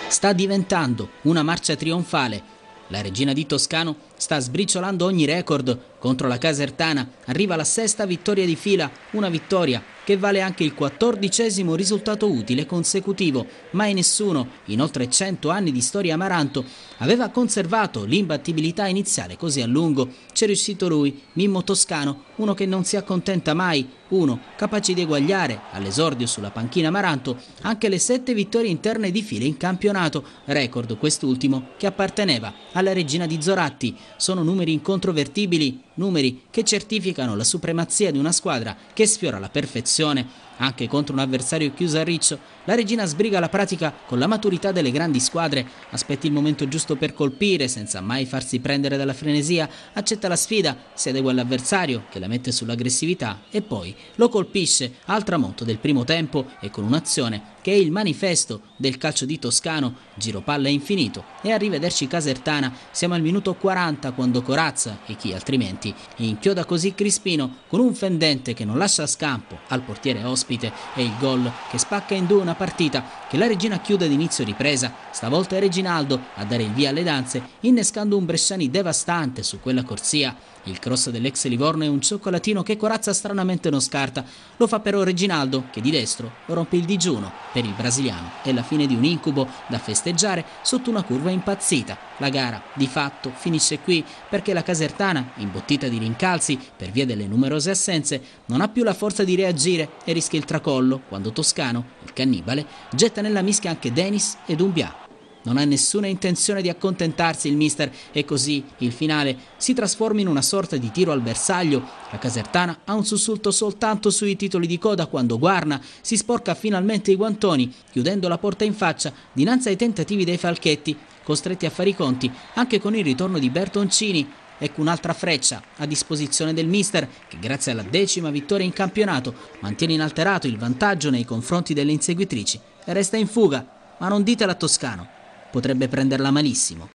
Sta diventando una marcia trionfale. La regina di Toscano sta sbriciolando ogni record contro la Casertana. Arriva alla 6ª vittoria di fila, una vittoria che vale anche il 14° risultato utile consecutivo. Mai nessuno, in oltre 100 anni di storia Amaranto, aveva conservato l'imbattibilità iniziale così a lungo. C'è riuscito lui, Mimmo Toscano, uno che non si accontenta mai, uno capace di eguagliare all'esordio sulla panchina Amaranto anche le 7 vittorie interne di fila in campionato, record quest'ultimo che apparteneva alla regina di Zoratti. Sono numeri incontrovertibili, numeri che certificano la supremazia di una squadra che sfiora la perfezione. Anche contro un avversario chiuso a riccio, la regina sbriga la pratica con la maturità delle grandi squadre, aspetta il momento giusto per colpire senza mai farsi prendere dalla frenesia, accetta la sfida, si adegua all'avversario che la mette sull'aggressività e poi lo colpisce al tramonto del primo tempo e con un'azione che è il manifesto del calcio di Toscano, giro palla infinito e arrivederci Casertana. Siamo al minuto 40 quando Corazza e chi altrimenti inchioda così Crispino con un fendente che non lascia scampo al portiere ospite e il gol che spacca in due una partita che la regina chiude ad inizio ripresa. Stavolta è Reginaldo a dare il via alle danze, innescando un Bresciani devastante su quella corsia. Il cross dell'ex Livorno è un cioccolatino che Corazza stranamente non scarta. Lo fa però Reginaldo che di destro rompe il digiuno. Per il brasiliano è la fine di un incubo da festeggiare sotto una curva impazzita. La gara di fatto finisce qui perché la Casertana, imbottita di rincalzi per via delle numerose assenze, non ha più la forza di reagire e rischia il tracollo quando Toscano, il cannibale, getta nella mischia anche Denis ed Umbia. Non ha nessuna intenzione di accontentarsi il mister e così il finale si trasforma in una sorta di tiro al bersaglio. La Casertana ha un sussulto soltanto sui titoli di coda quando Guarna si sporca finalmente i guantoni, chiudendo la porta in faccia dinanzi ai tentativi dei Falchetti, costretti a fare i conti anche con il ritorno di Bertoncini. Ecco un'altra freccia a disposizione del mister che grazie alla 10ª vittoria in campionato mantiene inalterato il vantaggio nei confronti delle inseguitrici e resta in fuga, ma non ditela a Toscano. Potrebbe prenderla malissimo.